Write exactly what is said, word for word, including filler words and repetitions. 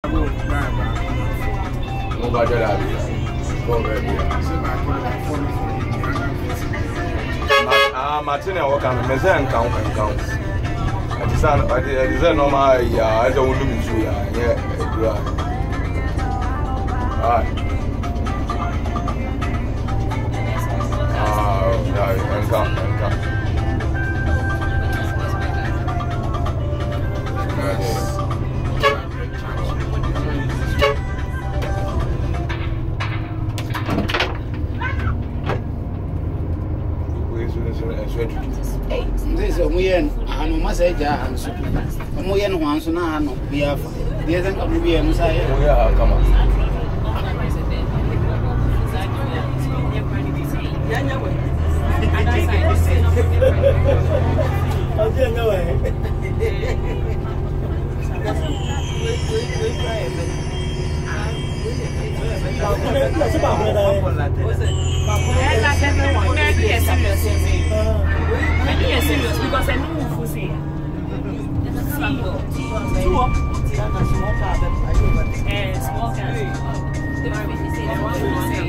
Mo ba jẹ́ dàbí bọ́ bẹ́ẹ̀ bí i. Martin and Wakam, Mezen count and count. At the sun, at the Zen on my yeah, I don't look to ya, yeah, alright. Ah, no, and count, and count. This is a million, and we must say, and so a million once and I know we have the other of the M S I. Yeah, come on. Because I know who say two up and small car.